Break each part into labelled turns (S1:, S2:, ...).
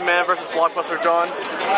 S1: MuffinMan versus BlockbusterJon.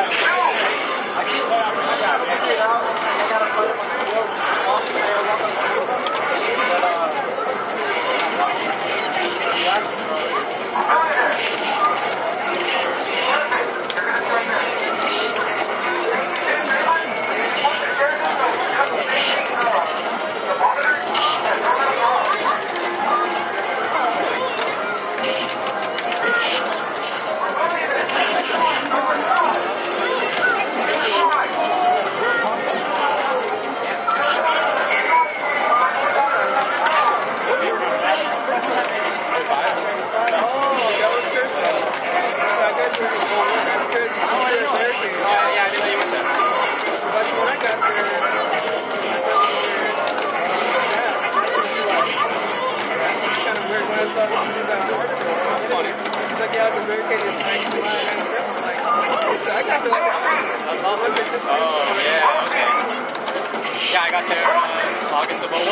S2: Yeah, I got there August of 01.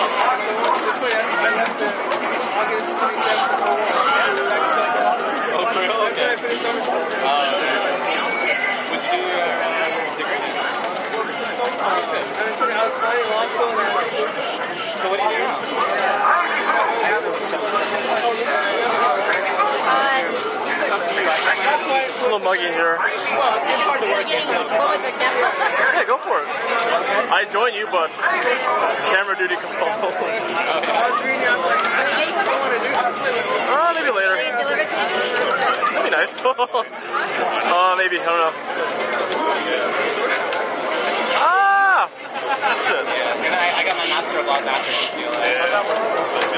S2: August 27th of 01. Oh, for real? Okay. That's when I finished summer school. What'd you do your degree in? I was studying law school and so what do you do now?
S1: It's a little muggy in here.
S2: Well, it's hard to work
S1: Yeah, go for it. I join you, but camera duty compels.
S2: I was reading, I was like, I don't want to do this.
S1: Maybe later. That'd be nice. Maybe, I don't know. Shit.
S2: Yeah, and I got my Master of Laws after UCLA. How'd that work?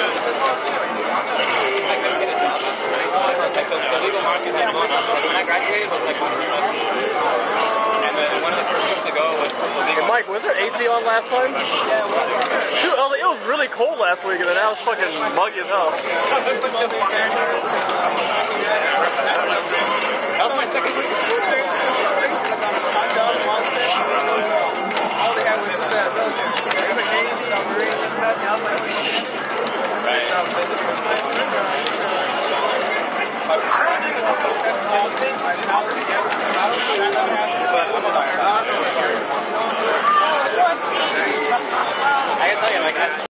S2: I couldn't get a job. Like the legal market had gone up. Like when I graduated, it was like one and then one of the first things to go was the legal.
S1: Mike, was there AC on last time?
S2: Yeah, it was.
S1: Dude, I was like, it was really cold last week, and then now it's fucking muggy as hell.
S2: That was my second week. All they had was just that military. It was like Navy, Marine, and stuff. And I was like, oh shit. Right. I can tell you, like,